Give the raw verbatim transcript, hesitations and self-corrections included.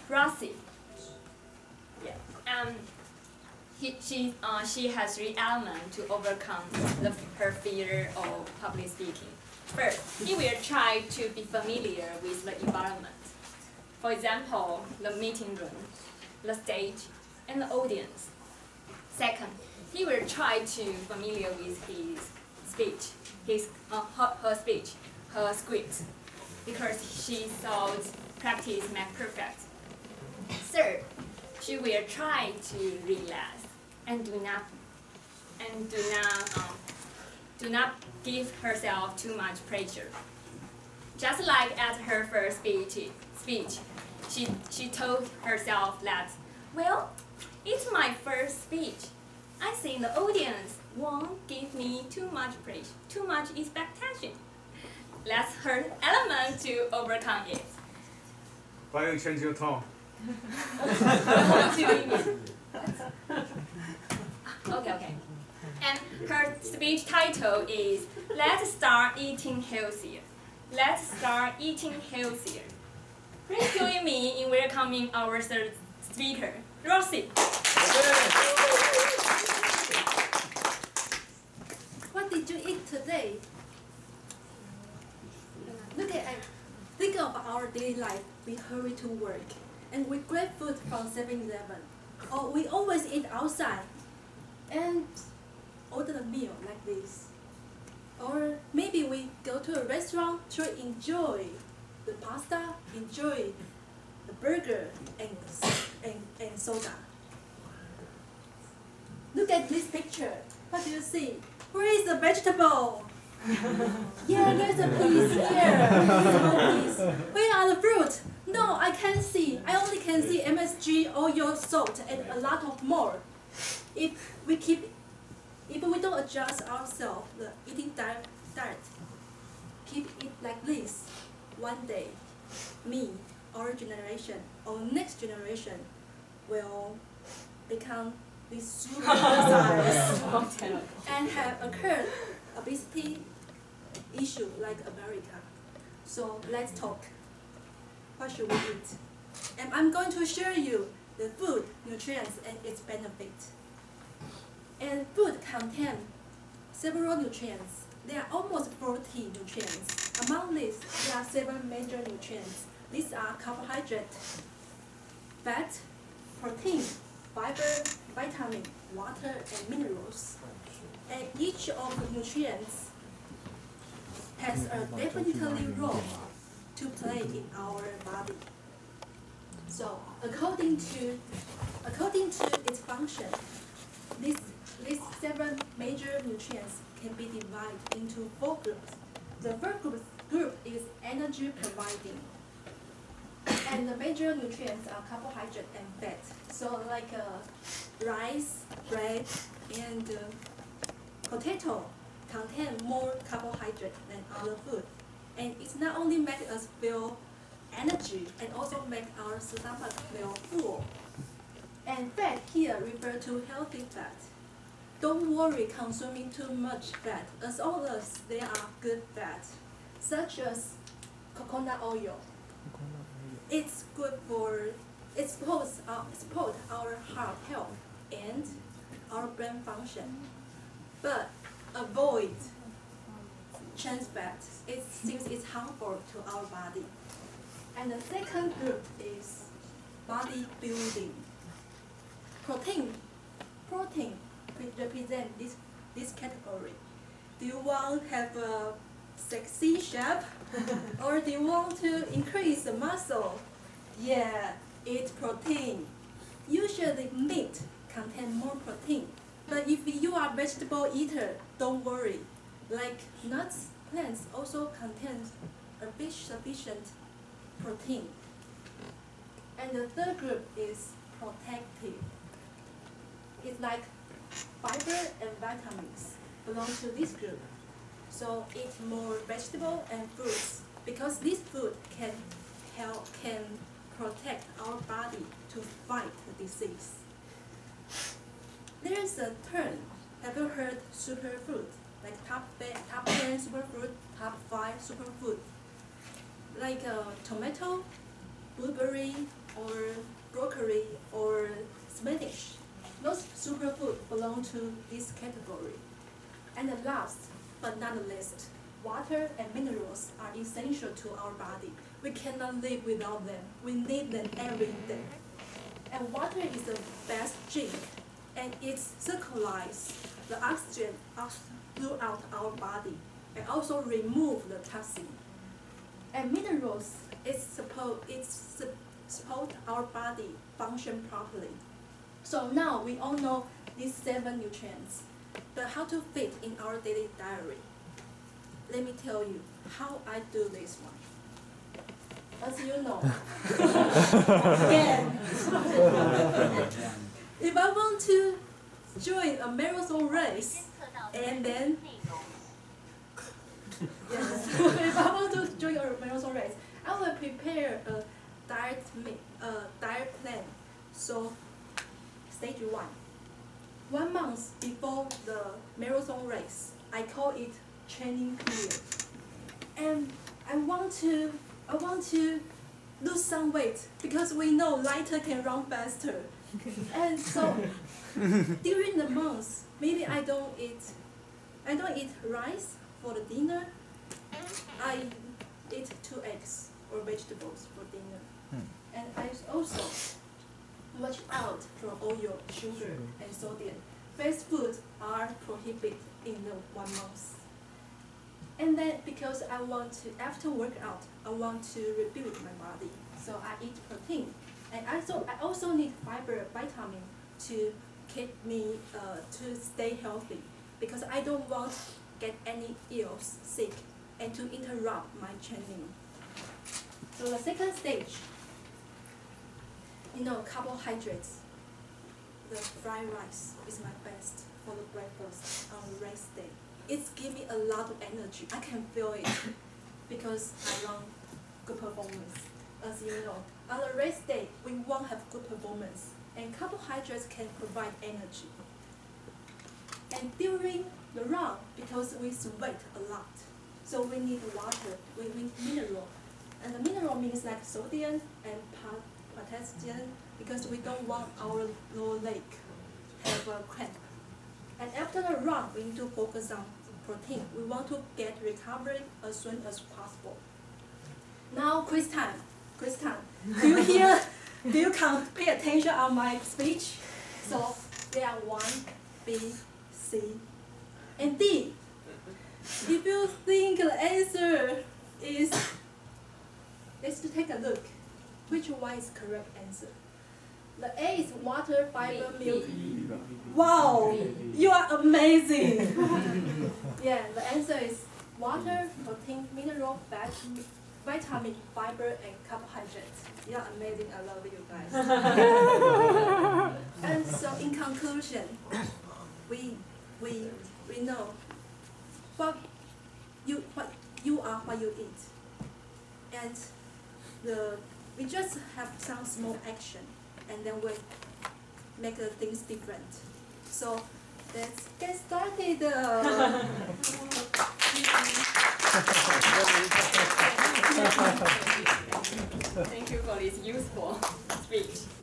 Rosie. Yeah. Um, he, she, uh, she has three elements to overcome the, her fear of public speaking. First, he will try to be familiar with the environment. For example, the meeting room, the stage, and the audience. Second, he will try to familiar with his speech, his, uh, her, her speech, her script, because she thought practice makes perfect. Third, she will try to relax and do not and do not um, do not give herself too much pressure. Just like at her first speech, speech, she she told herself that, well, it's my first speech. I think the audience won't give me too much praise, too much expectation. That's her element to overcome it. Why you change your tone? Okay, okay. And her speech title is Let's Start Eating Healthier. Let's start eating healthier. Please join me in welcoming our third speaker, Rosie. What did you eat today? Look at it. Think of our daily life. We hurry to work and we grab food from seven eleven. Or we always eat outside and order a meal like this. Or maybe we go to a restaurant to enjoy the pasta, enjoy the burger and, and, and soda. Look at this picture. What do you see? Where is the vegetable? Yeah, there's a piece here. Small piece. Where are the fruit? No, I can't see. I only can see M S G, oil, salt, and a lot of more. If we keep, if we don't adjust ourselves, the eating diet, diet, keep it like this, one day, me, our generation, or next generation, will become this super size and have occurred obesity issue like America. So let's talk. What should we eat? And I'm going to share you the food, nutrients, and its benefits. And food contains several nutrients. There are almost forty nutrients. Among these, there are seven major nutrients. These are carbohydrate, fat, protein, fiber, vitamin, water, and minerals. And each of the nutrients has a definitely role to play in our body. So, according to according to its function, these these seven major nutrients can be divided into four groups. The first group, group is energy providing. And the major nutrients are carbohydrate and fat. So like uh, rice, bread, and uh, potato contain more carbohydrate than other food. And it's not only make us feel energy, and also make our stomach feel full. And fat here refer to healthy fat. Don't worry consuming too much fat, as long as they are good fat, such as coconut oil. It's good for, it supports our, support our heart health and our brain function. But avoid trans fat. It seems it's harmful to our body. And the second group is body building. Protein. Protein represent this, this category. Do you want to have a sexy shape? Or do you want to increase the muscle? Yeah, eat protein. Usually meat contains more protein. But if you are a vegetable eater, don't worry. Like nuts, plants also contain a bit sufficient protein. And the third group is protective. It's like fiber and vitamins belong to this group. So eat more vegetable and fruits because this food can help can protect our body to fight the disease. There is a term. Have you heard superfood? Like top top ten superfood, top five superfood. Like uh, tomato, blueberry, or belong to this category. And the last but not the least, water and minerals are essential to our body. We cannot live without them. We need them every day. And water is the best drink, and it circulates the oxygen throughout our body and also remove the toxin. And minerals, it's supposed it's support our body function properly. So now we all know these seven nutrients, but how to fit in our daily diary? Let me tell you how I do this one. As you know, again, if I want to join a marathon race, and then yes, if I want to join a marathon race, I will prepare a diet a diet plan. So, stage one. One month before the marathon race, I call it training period, and I want to I want to lose some weight because we know lighter can run faster, and so during the month, maybe I don't eat I don't eat rice for the dinner. I eat two eggs or vegetables for dinner, and I also watch out for oil, sugar, and sodium. Fast foods are prohibited in the one month. And then because I want to, after workout, I want to rebuild my body, so I eat protein. And also, I also need fiber, vitamin to keep me, uh, to stay healthy, because I don't want to get any ills, sick, and to interrupt my training. So the second stage, you know, carbohydrates. The fried rice is my best for the breakfast on the race day. It's give me a lot of energy. I can feel it because I want good performance. As you know, on the race day, we won't have good performance, and carbohydrates can provide energy. And during the run, because we sweat a lot, so we need water, we need mineral. And the mineral means like sodium and potassium, because we don't want our lower leg have a cramp. And after the run, we need to focus on protein. We want to get recovery as soon as possible. Now, quiz time. Quiz time. Do you hear? Do you can pay attention on my speech? So there are one, B, C, and D. If you think the answer is, let's take a look. Which one is correct answer? The A is water, fiber, milk. Wow, you are amazing. Yeah, the answer is water, protein, mineral, fat, vitamin, fiber, and carbohydrates. You are amazing. I love you guys. And so, in conclusion, we we we know what you what you are, what you eat, and the we just have some small action, and then we make the things different. So let's get started. Thank you for this useful speech.